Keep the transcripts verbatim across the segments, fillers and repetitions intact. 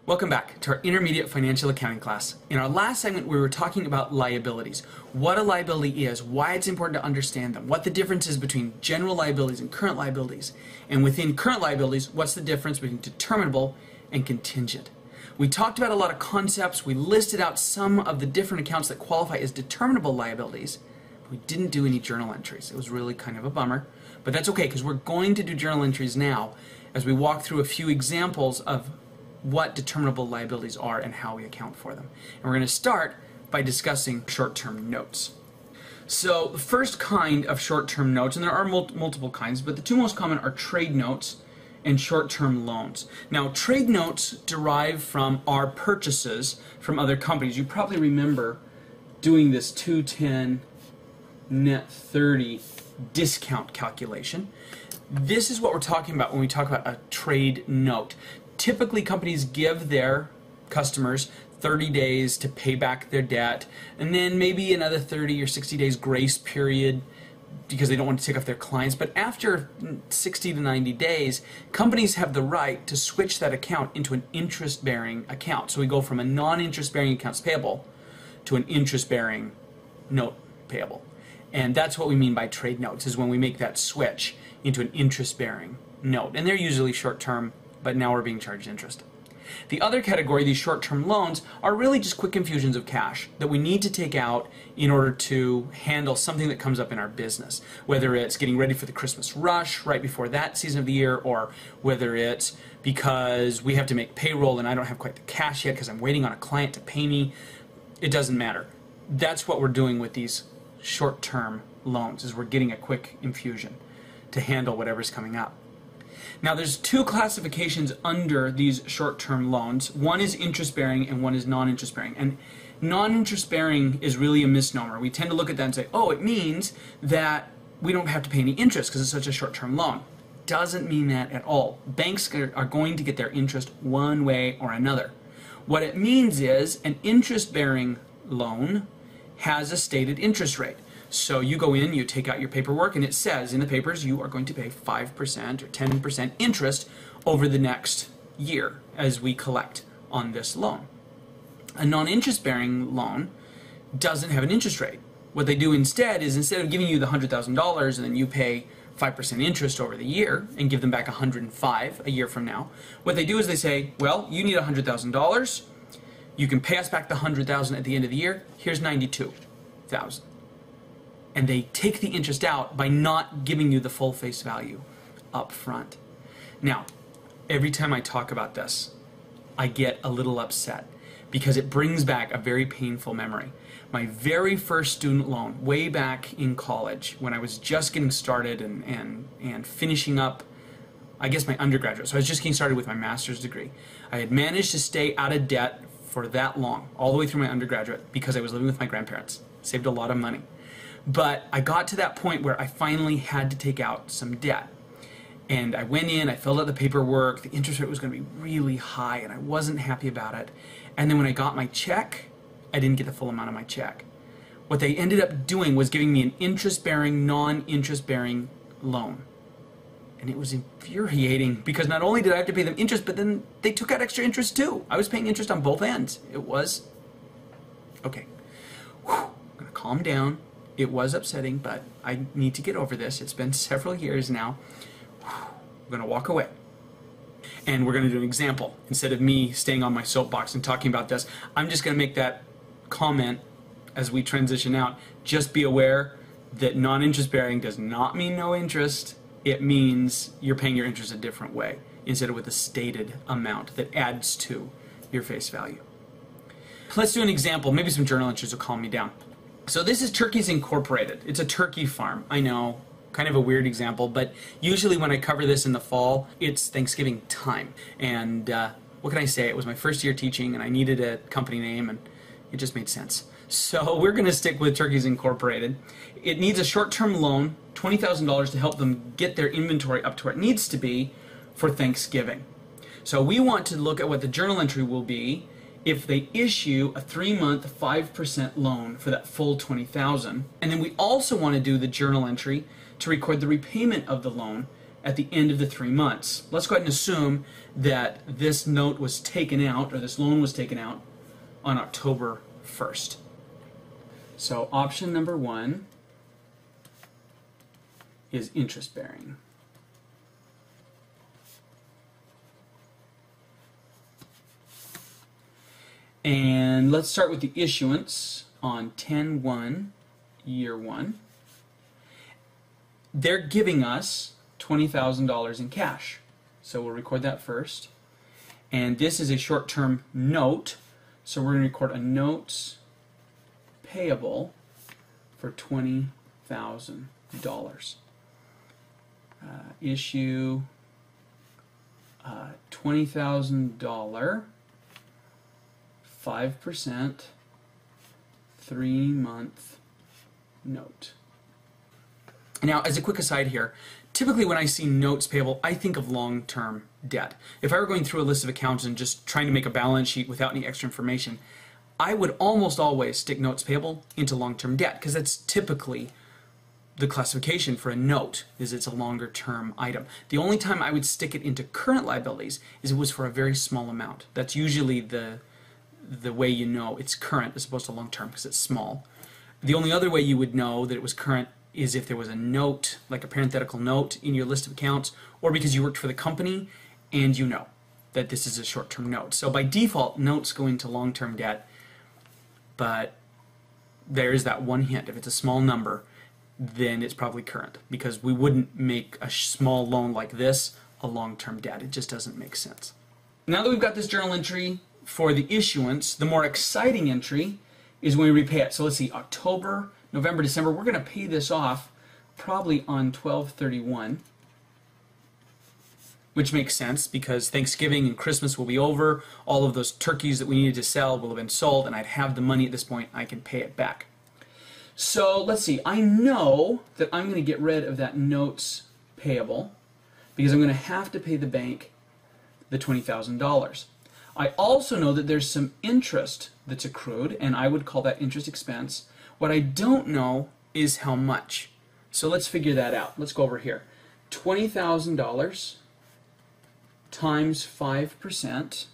Welcome back to our intermediate financial accounting class. In our last segment, we were talking about liabilities, what a liability is, why it's important to understand them, what the difference is between general liabilities and current liabilities, and within current liabilities, what's the difference between determinable and contingent. We talked about a lot of concepts, we listed out some of the different accounts that qualify as determinable liabilities, but we didn't do any journal entries. It was really kind of a bummer, but that's okay because we're going to do journal entries now as we walk through a few examples of what determinable liabilities are and how we account for them. And we're going to start by discussing short-term notes. So the first kind of short-term notes, and there are mul multiple kinds, but the two most common are trade notes and short-term loans. Now, trade notes derive from our purchases from other companies. You probably remember doing this two ten net thirty discount calculation. This is what we're talking about when we talk about a trade note. Typically, companies give their customers thirty days to pay back their debt, and then maybe another thirty or sixty days grace period because they don't want to take off their clients. But after sixty to ninety days, companies have the right to switch that account into an interest-bearing account. So we go from a non-interest-bearing accounts payable to an interest-bearing note payable. And that's what we mean by trade notes, is when we make that switch into an interest-bearing note. And they're usually short-term, but now we're being charged interest. The other category, these short-term loans, are really just quick infusions of cash that we need to take out in order to handle something that comes up in our business, whether it's getting ready for the Christmas rush right before that season of the year, or whether it's because we have to make payroll and I don't have quite the cash yet because I'm waiting on a client to pay me. It doesn't matter. That's what we're doing with these short-term loans, is we're getting a quick infusion to handle whatever's coming up. Now, there's two classifications under these short-term loans. One is interest-bearing and one is non-interest-bearing. And non-interest-bearing is really a misnomer. We tend to look at that and say, oh, it means that we don't have to pay any interest because it's such a short-term loan. Doesn't mean that at all. Banks are going to get their interest one way or another. What it means is an interest-bearing loan has a stated interest rate. So you go in, you take out your paperwork, and it says in the papers you are going to pay five percent or ten percent interest over the next year as we collect on this loan. A non-interest-bearing loan doesn't have an interest rate. What they do instead is, instead of giving you the one hundred thousand dollars and then you pay five percent interest over the year and give them back one hundred five a year from now, what they do is they say, well, you need one hundred thousand dollars, you can pay us back the one hundred thousand dollars at the end of the year, here's ninety-two thousand dollars. And they take the interest out by not giving you the full face value up front. Now, every time I talk about this, I get a little upset because it brings back a very painful memory. My very first student loan, way back in college, when I was just getting started and, and, and finishing up, I guess, my undergraduate. So I was just getting started with my master's degree. I had managed to stay out of debt for that long, all the way through my undergraduate, because I was living with my grandparents. Saved a lot of money. But I got to that point where I finally had to take out some debt. And I went in, I filled out the paperwork, the interest rate was going to be really high, and I wasn't happy about it. And then when I got my check, I didn't get the full amount of my check. What they ended up doing was giving me an interest-bearing, non-interest-bearing loan. And it was infuriating because not only did I have to pay them interest, but then they took out extra interest too. I was paying interest on both ends. It was, okay, whew, I'm going to calm down. It was upsetting, but I need to get over this. It's been several years now. I'm going to walk away. And we're going to do an example. Instead of me staying on my soapbox and talking about this, I'm just going to make that comment as we transition out. Just be aware that non-interest bearing does not mean no interest. It means you're paying your interest a different way, instead of with a stated amount that adds to your face value. Let's do an example. Maybe some journal entries will calm me down. So this is Turkeys Incorporated. It's a turkey farm. I know, kind of a weird example, but usually when I cover this in the fall, it's Thanksgiving time. And uh, what can I say? It was my first year teaching, and I needed a company name, and it just made sense. So we're going to stick with Turkeys Incorporated. It needs a short-term loan, twenty thousand dollars, to help them get their inventory up to where it needs to be for Thanksgiving. So we want to look at what the journal entry will be if they issue a three-month five percent loan for that full twenty thousand dollars. And then we also want to do the journal entry to record the repayment of the loan at the end of the three months. Let's go ahead and assume that this note was taken out, or this loan was taken out, on October first. So option number one is interest-bearing. And let's start with the issuance on ten one, year one. They're giving us twenty thousand dollars in cash. So we'll record that first. And this is a short-term note. So we're going to record a notes payable for twenty thousand dollars. Uh, issue uh, twenty thousand dollars five percent three-month note. Now, as a quick aside here, typically when I see notes payable, I think of long-term debt. If I were going through a list of accounts and just trying to make a balance sheet without any extra information, I would almost always stick notes payable into long-term debt, because that's typically the classification for a note, is it's a longer-term item. The only time I would stick it into current liabilities is it was for a very small amount. That's usually the the way you know it's current as opposed to long-term, because it's small. The only other way you would know that it was current is if there was a note, like a parenthetical note, in your list of accounts, or because you worked for the company and you know that this is a short-term note. So by default, notes go into long-term debt, but there is that one hint. If it's a small number, then it's probably current, because we wouldn't make a small loan like this a long-term debt. It just doesn't make sense. Now that we've got this journal entry for the issuance, the more exciting entry is when we repay it. So let's see, October, November, December, we're going to pay this off probably on twelve thirty-one, which makes sense because Thanksgiving and Christmas will be over. All of those turkeys that we needed to sell will have been sold, and I'd have the money at this point. I can pay it back. So let's see, I know that I'm going to get rid of that notes payable because I'm going to have to pay the bank the twenty thousand dollars. I also know that there's some interest that's accrued, and I would call that interest expense. What I don't know is how much. So let's figure that out. Let's go over here. twenty thousand dollars times five percent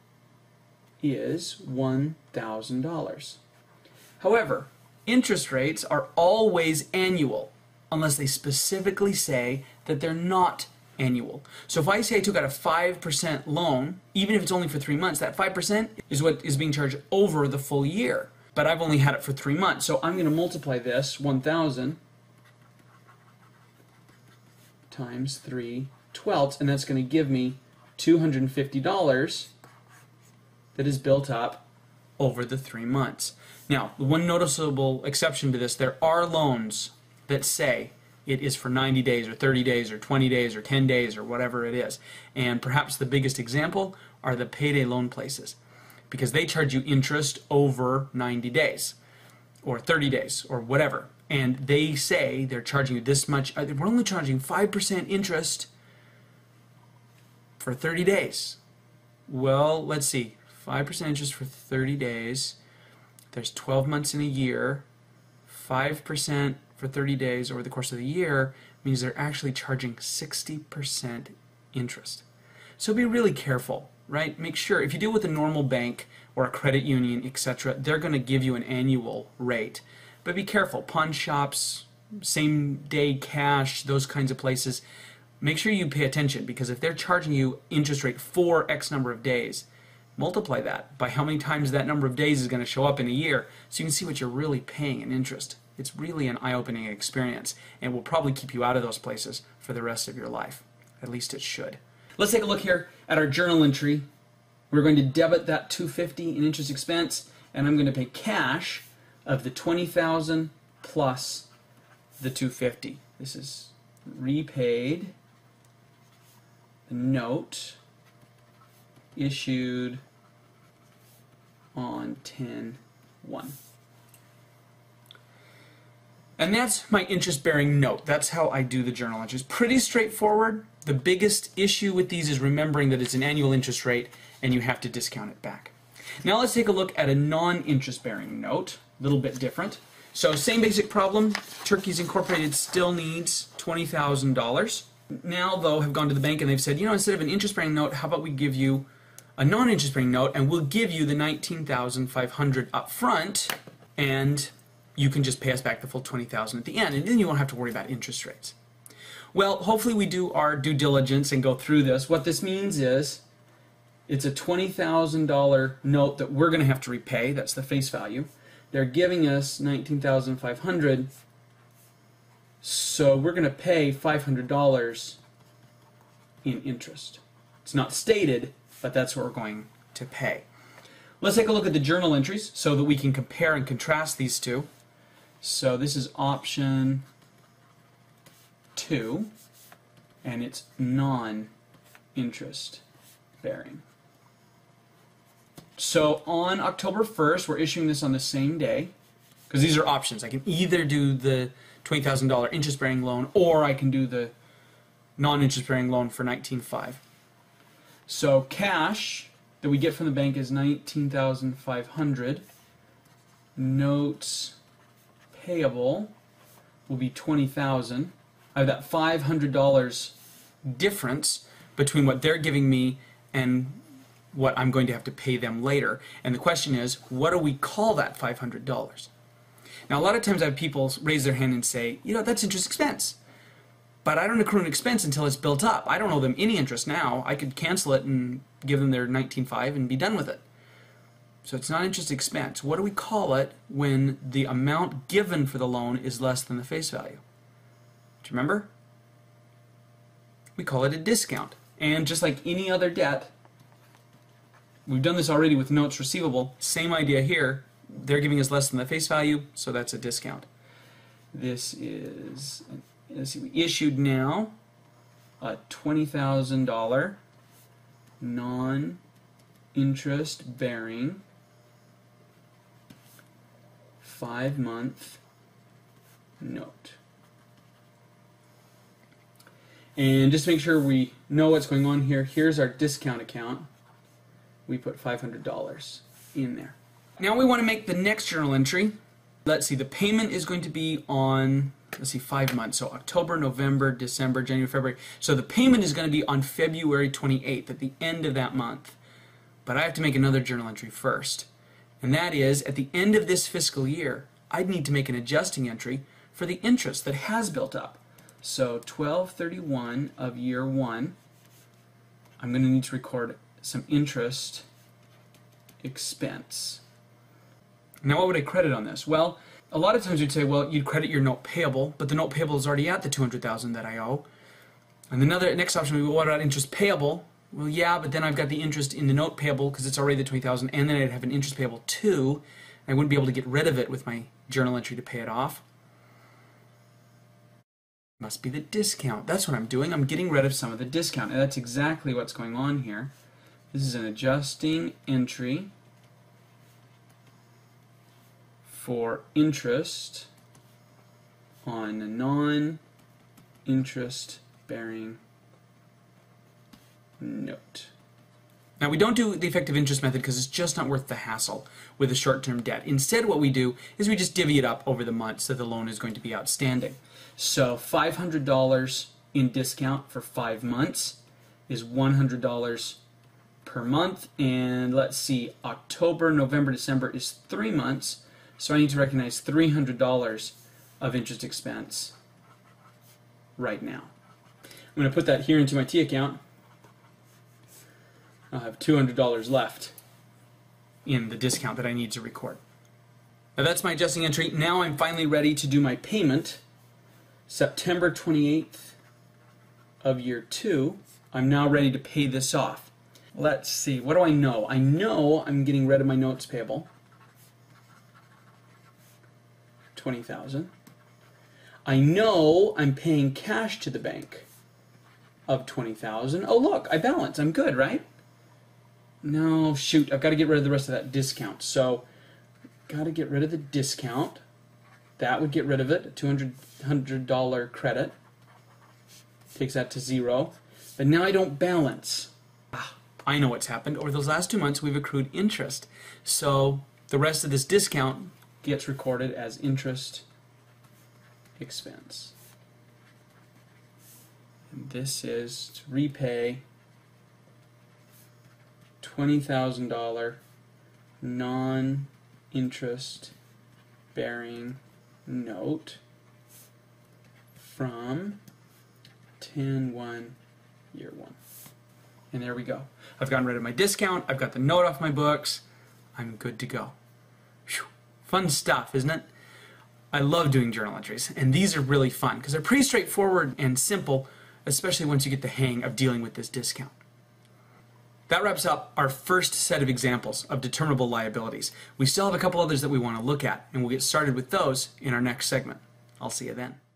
is one thousand dollars. However, interest rates are always annual unless they specifically say that they're not annual. So if I say I took out a five percent loan, even if it's only for three months, that five percent is what is being charged over the full year. But I've only had it for three months. So I'm going to multiply this one thousand times three twelfths, and that's going to give me two hundred fifty dollars that is built up over the three months. Now, the one noticeable exception to this, there are loans that say it is for ninety days or thirty days or twenty days or ten days or whatever it is. And perhaps the biggest example are the payday loan places, because they charge you interest over ninety days or thirty days or whatever. And they say they're charging you this much. We're only charging five percent interest for thirty days. Well, let's see. five percent interest for thirty days. There's twelve months in a year. five percent for thirty days over the course of the year means they're actually charging sixty percent interest. So be really careful, right? Make sure, if you deal with a normal bank or a credit union, et cetera, they're going to give you an annual rate. But be careful. Pawn shops, same day cash, those kinds of places, make sure you pay attention, because if they're charging you interest rate for X number of days, multiply that by how many times that number of days is going to show up in a year so you can see what you're really paying in interest. It's really an eye-opening experience, and will probably keep you out of those places for the rest of your life. At least it should. Let's take a look here at our journal entry. We're going to debit that two hundred fifty dollars in interest expense, and I'm going to pay cash of the twenty thousand dollars plus the two hundred fifty dollars. This is repaid, the note issued on ten one. And that's my interest-bearing note. That's how I do the journal entries. Pretty straightforward. The biggest issue with these is remembering that it's an annual interest rate and you have to discount it back. Now let's take a look at a non-interest-bearing note. A little bit different. So same basic problem. Turkeys Incorporated still needs twenty thousand dollars. now, though, have gone to the bank and they've said, you know, instead of an interest-bearing note, how about we give you a non-interest-bearing note, and we'll give you the nineteen thousand five hundred dollars up front, and you can just pay us back the full twenty thousand dollars at the end, and then you won't have to worry about interest rates. Well, hopefully we do our due diligence and go through this. What this means is it's a twenty thousand dollar note that we're going to have to repay. That's the face value. They're giving us nineteen thousand five hundred dollars, so we're going to pay five hundred dollars in interest. It's not stated, but that's what we're going to pay. Let's take a look at the journal entries so that we can compare and contrast these two. So this is option two, and it's non-interest bearing. So on October first, we're issuing this on the same day, because these are options. I can either do the twenty thousand dollar interest-bearing loan, or I can do the non-interest-bearing loan for nineteen thousand five hundred dollars. So cash that we get from the bank is nineteen thousand five hundred dollars. Notes payable will be twenty thousand dollars. I have that five hundred dollars difference between what they're giving me and what I'm going to have to pay them later. And the question is, what do we call that five hundred dollars? Now, a lot of times I have people raise their hand and say, you know, that's interest expense. But I don't accrue an expense until it's built up. I don't owe them any interest now. I could cancel it and give them their nineteen thousand five hundred dollars and be done with it. So it's not interest expense. What do we call it when the amount given for the loan is less than the face value? Do you remember? We call it a discount. And just like any other debt, we've done this already with notes receivable. Same idea here. They're giving us less than the face value, so that's a discount. This is, let's see, we issued now a twenty thousand dollar non-interest bearing five month note. And just to make sure we know what's going on here, here's our discount account. We put five hundred dollars in there. Now we want to make the next journal entry. Let's see, the payment is going to be on, let's see, five months. So October, November, December, January, February. So the payment is going to be on February twenty-eighth, at the end of that month. But I have to make another journal entry first. And that is, at the end of this fiscal year, I'd need to make an adjusting entry for the interest that has built up. So twelve thirty-one of year one, I'm going to need to record some interest expense. Now what would I credit on this? Well, a lot of times you'd say, well, you'd credit your note payable, but the note payable is already at the two hundred thousand dollars that I owe. And another next option would be, well, what about interest payable? Well, yeah, but then I've got the interest in the note payable because it's already the twenty thousand dollars, and then I'd have an interest payable too. I wouldn't be able to get rid of it with my journal entry to pay it off. Must be the discount. That's what I'm doing. I'm getting rid of some of the discount, and that's exactly what's going on here. This is an adjusting entry for interest on a non-interest bearing note. Now we don't do the effective interest method because it's just not worth the hassle with a short-term debt. Instead, what we do is we just divvy it up over the months that the loan is going to be outstanding. So five hundred dollars in discount for five months is one hundred dollars per month, and let's see, October, November, December is three months, so I need to recognize three hundred dollars of interest expense right now. I'm going to put that here into my T account. I'll have two hundred dollars left in the discount that I need to record. Now that's my adjusting entry. Now I'm finally ready to do my payment. September twenty-eighth of year two, I'm now ready to pay this off. Let's see, what do I know? I know I'm getting rid of my notes payable. twenty thousand dollars. I know I'm paying cash to the bank of twenty thousand dollars. Oh look, I balance. I'm good, right? No, shoot, I've got to get rid of the rest of that discount. So, got to get rid of the discount. That would get rid of it, a two hundred dollar credit. Takes that to zero. But now I don't balance. Ah, I know what's happened. Over those last two months, we've accrued interest. So, the rest of this discount gets recorded as interest expense. This is to repay twenty thousand dollars non-interest bearing note from ten one year one. And there we go. I've gotten rid of my discount, I've got the note off my books, I'm good to go. Whew. Fun stuff, isn't it? I love doing journal entries, and these are really fun because they're pretty straightforward and simple, especially once you get the hang of dealing with this discount. That wraps up our first set of examples of determinable liabilities. We still have a couple others that we want to look at, and we'll get started with those in our next segment. I'll see you then.